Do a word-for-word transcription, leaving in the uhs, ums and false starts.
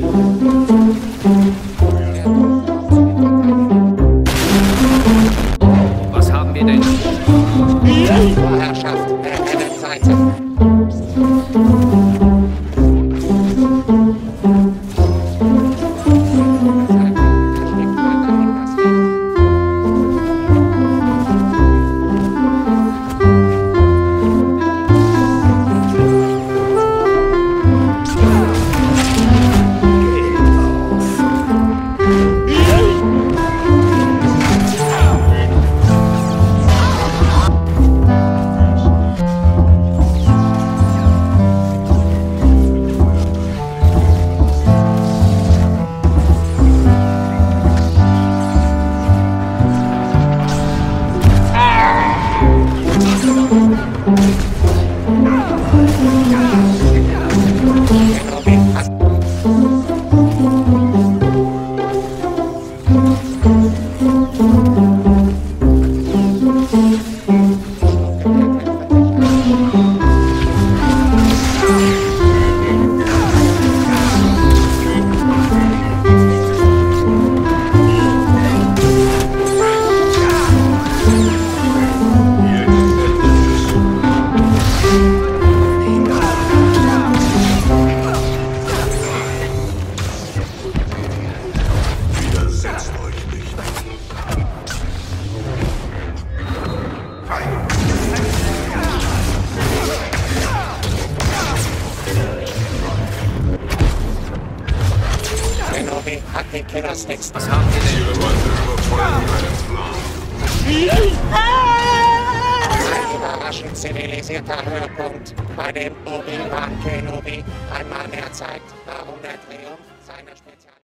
Was haben wir denn? Vorherrschaft der hellen Seite. Hat den Killerstex. Was haben wir denn? Ihre Leute überfolgen meinen Plan. Ein überraschend zivilisierter Höhepunkt, bei dem Obi-Wan Kenobi einmal mehr zeigt, warum der Triumph seiner Spezial...